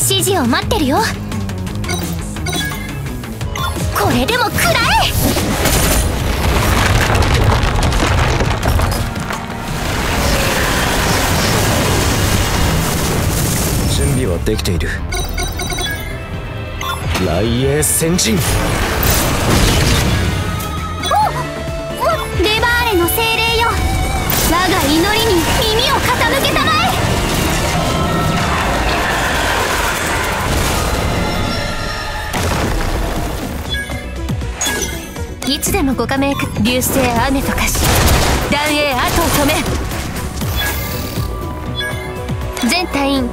指示を待ってるよ。これでも食らえ。 準備はできている。雷影先陣。 レバーレの精霊よ、我が祈りに耳を傾けたまえ。いつでもご加盟く。流星雨と化し断影後を止め。全隊員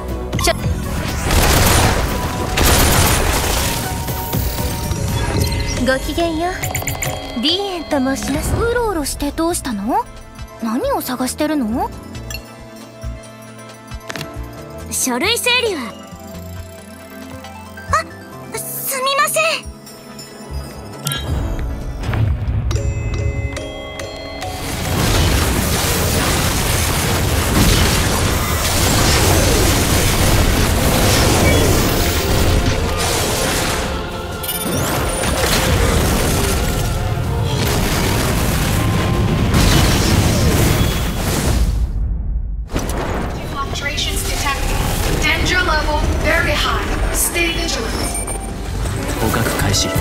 ごきげんよう、ディーエンと申します。うろうろしてどうしたの？何を探してるの？書類整理は。あ、すみません。 捕獲開始。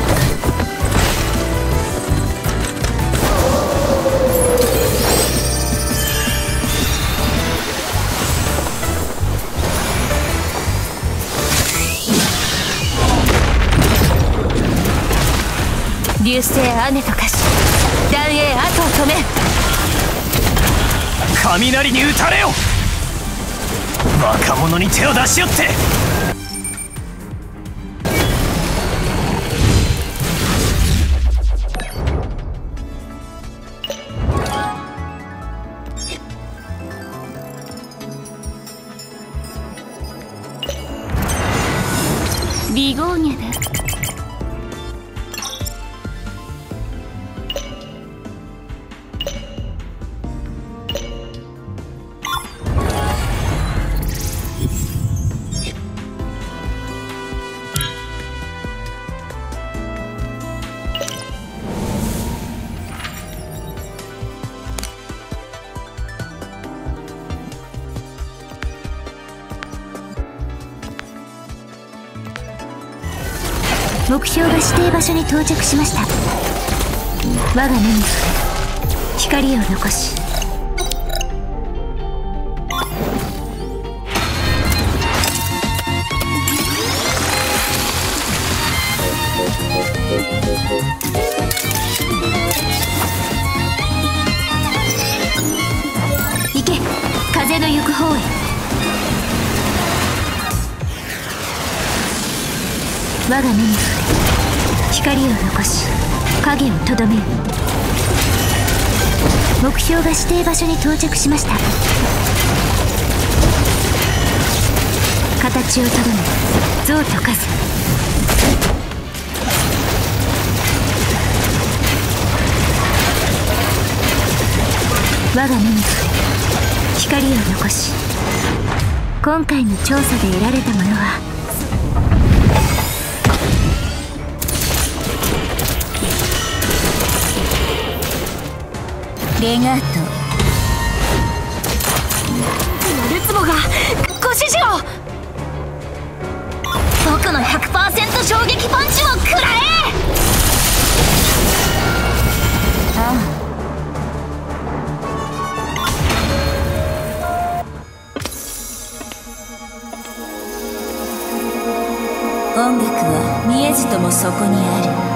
流星雨と化し断影後を止め。 雷に打たれよ。若者に手を出しよって。 リゴーニャだ。目標が指定場所に到着しました。我が目に触れ光を残し。行け、風の行く方へ。我が目に触れ光を残し影をとどめる。目標が指定場所に到着しました。形をとどめ像と化す。我が目に触れ光を残し今回の調査で得られたものはレガート。ルツボがご指示を。僕の 100% 衝撃パンチを食らえ。ああ、音楽は見えずともそこにある。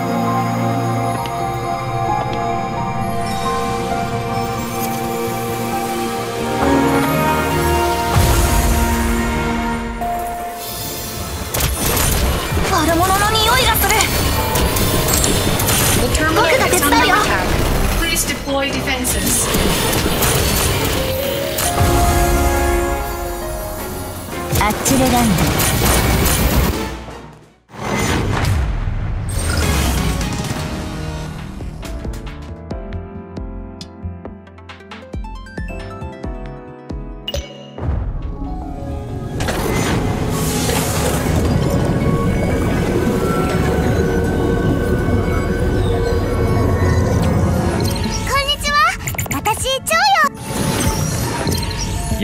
悪者の匂いがする。僕が手伝うよ。アッチレランド。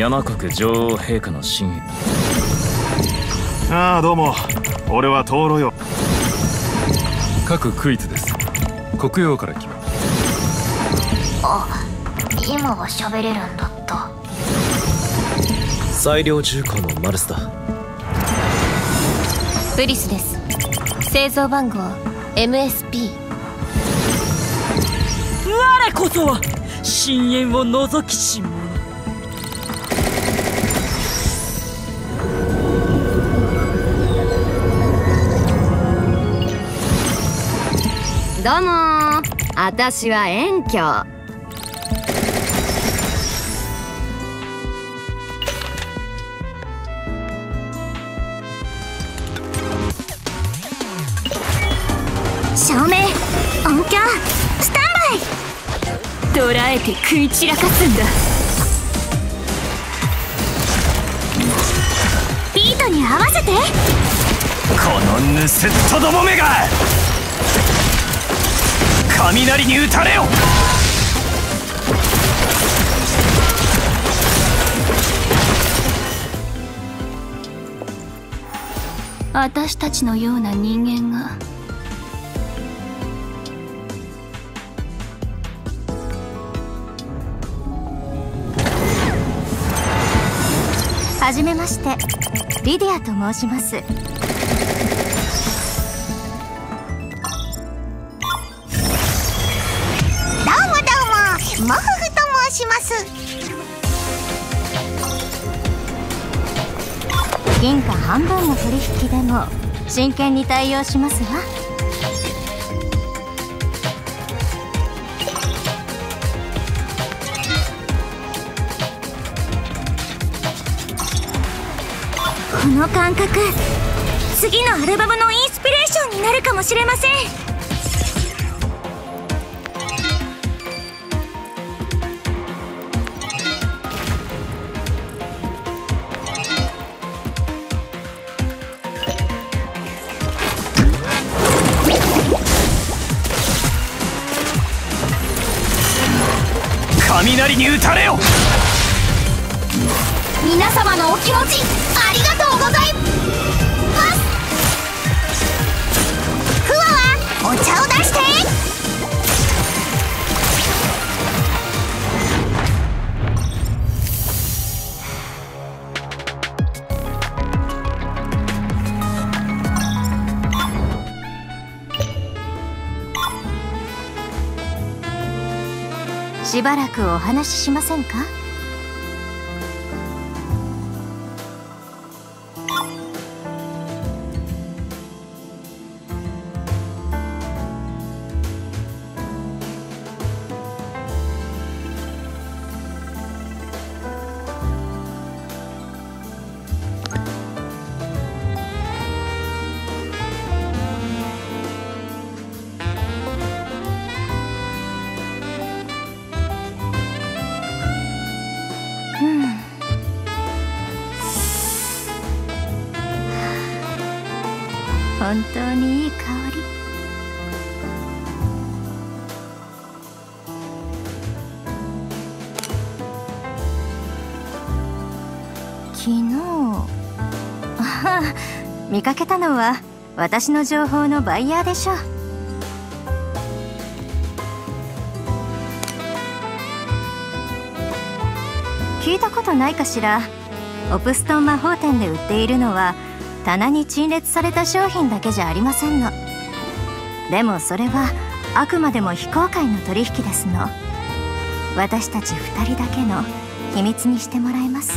山国女王陛下の真意。 ああ、どうも。俺は灯籠よ。 各クイズです。黒曜から来ます。 あ、今は喋れるんだった。 裁量重工のマルスだ。 プリスです。製造番号 MSP。 我こそは深淵を覗きし者。 どうもー、あたしは遠鏡。 照明音響スタンバイ。 捕らえて食い散らかすんだ。 ビートに合わせて。 この盗人どもめが雷に打たれよ。 私たちのような人間が。はじめまして、リディアと申します。 モフフと申します。 銀貨半分の取引でも真剣に対応しますわ。この感覚、次のアルバムのインスピレーションになるかもしれません。 雷に打たれよ。 皆様のお気持ちありがとうございます。 フワはお茶を出して。 しばらくお話ししませんか？本当にいい香り。昨日見かけたのは私の情報のバイヤーでしょう。聞いたことないかしら。オプストン魔法店で売っているのは棚に陳列された商品だけじゃありませんの。でもそれはあくまでも非公開の取引ですの。私たち2人だけの秘密にしてもらえます？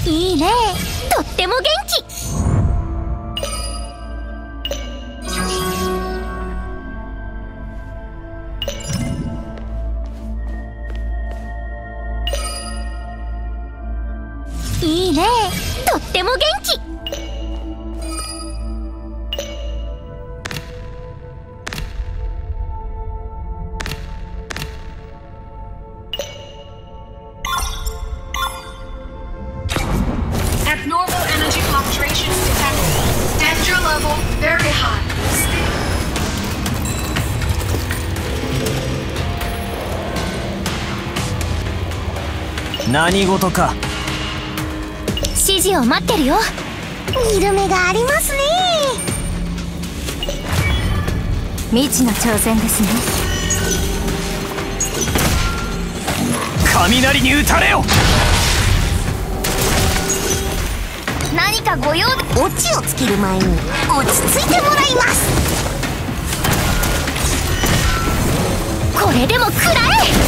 いいね、とっても元気。いいね、とっても元気。 Abnormal energy fluctuations detected. Danger level very high. 何事か。 指示を待ってるよ。見る目がありますね。 未知の挑戦ですね。 雷に打たれよ。 何かご用でオチをつける前に落ち着いてもらいます。これでも食らえ。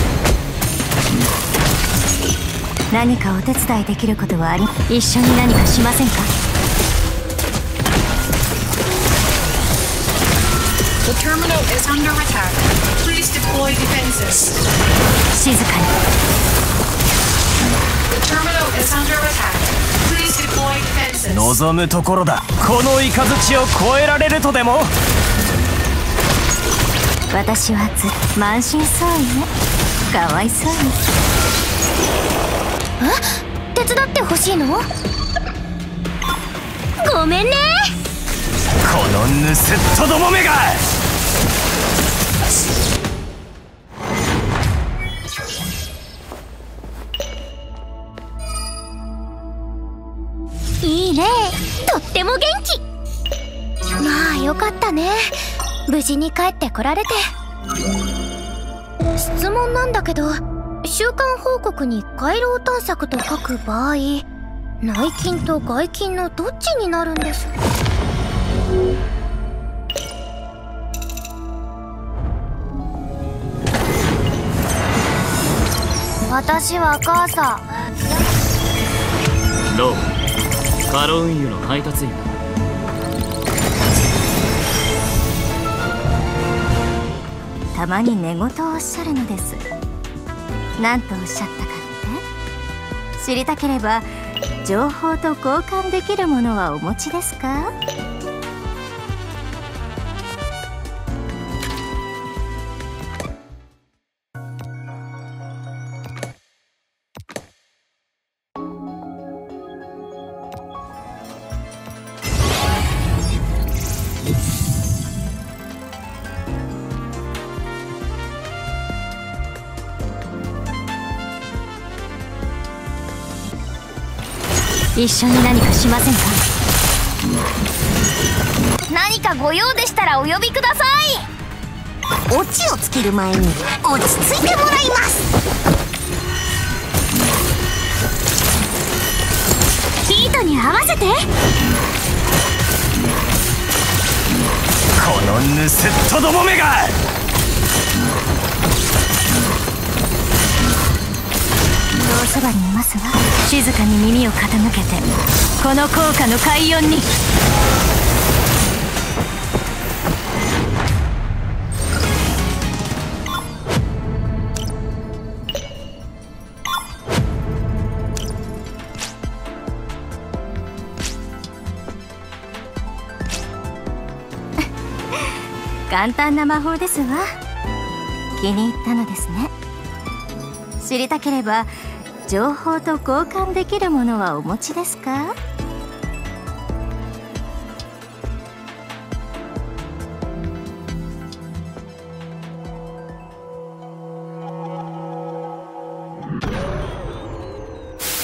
何かお手伝いできることはあり、一緒に何かしませんか？ The terminal is under attack. Please deploy defenses. 静かに。 The terminal is under attack. Please deploy defenses. 望むところだ。この雷を越えられるとでも。 私は満身創痍ね。かわいそうに。 手伝ってほしいの？ごめんね。 この盗人どもめが。 いいね、とっても元気。まあよかったね、無事に帰ってこられて。質問なんだけど、週間報告に回廊探索と書く場合、内勤と外勤のどっちになるんです？私は母さん。 ロー、カロ運輸の配達員だ。 たまに寝言をおっしゃるのです。何とおっしゃったかって？知りたければ情報と交換できるものはお持ちですか？一緒に何かしませんか？ 何かご用でしたらお呼びください。オチをつける前に落ち着いてもらいます。ヒートに合わせて。 この盗人どもめが。 おそばにいますわ。静かに耳を傾けて、この効果の快音に。簡単な魔法ですわ。気に入ったのですね。知りたければ情報と交換できるものはお持ちですか？